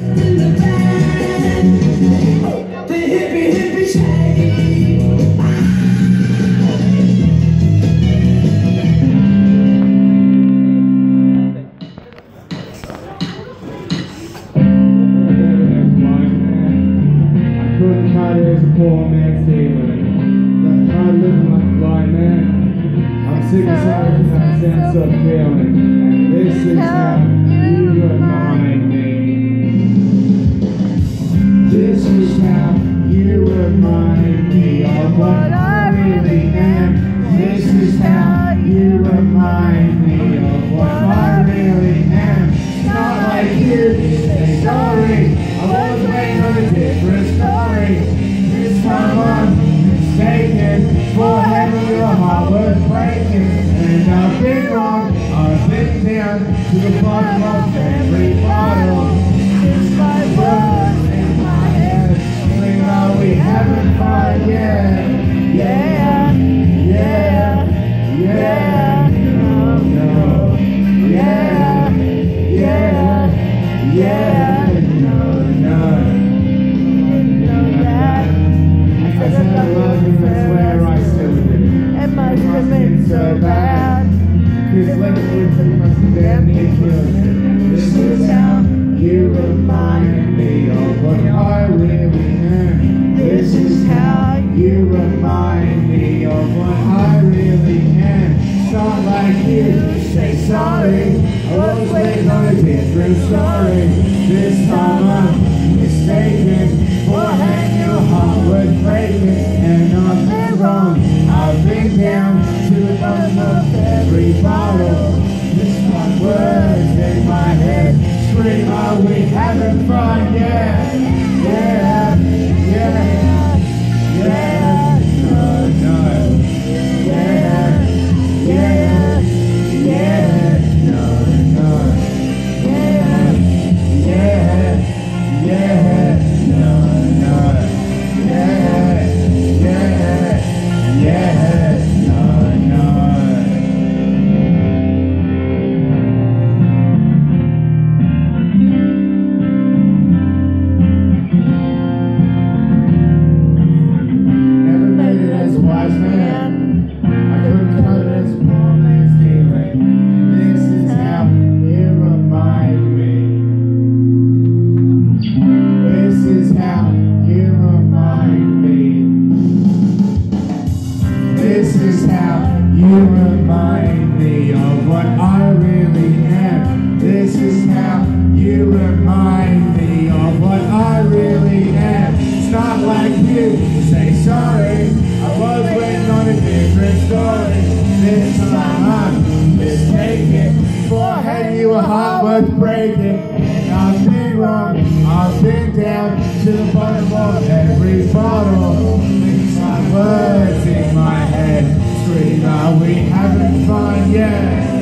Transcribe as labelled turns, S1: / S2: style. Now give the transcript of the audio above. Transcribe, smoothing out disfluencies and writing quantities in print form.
S1: Poor man's feeling. That's not living like a blind man. I'm sick and tired of that sense of feeling. And this is how you remind me. This is how you remind me of what I really am. This is how you remind me of what I really am. It's not like you say sorry. I was waiting on a different story. This time I'm mistaken for having your heart worth breaking. And I've been wrong, I've been down to the bottom of every bottle. It's my words in my head, we know we haven't fought yet. Yeah, yeah, yeah, no, no. Yeah, yeah, yeah, no, no. I said I love you, I swear I still do.
S2: It must have been so bad.
S1: Cause lately you must have been killed. This is how you remind me of what I really am. This is how you remind me of what I really am. It's not like you say sorry. I was waiting on a different story. This time I'm mistaken for having your heart worth breaking. And I've been wrong, I've been down to the bottom of every bottle. This one words in my head scream out, we haven't fought yet. Yeah, yeah, yeah, no, no. Yeah, yeah, yeah, no, no. Yeah, yeah, yeah, no, no. Yeah, yeah, yeah, no, no. Never made it as a wise man. I couldn't cut it as a poor man's feeling. This is how you remind me. This is how you remind me. This is how you remind me of what I really am. This is how you remind me of what I really am. It's not like you say sorry. I was waiting on a different story. This time I'm mistaken for having you a heart worth breaking. And I've been wrong, I've been down to the bottom of every bottle. These are words in my head scream out, we haven't fought yet.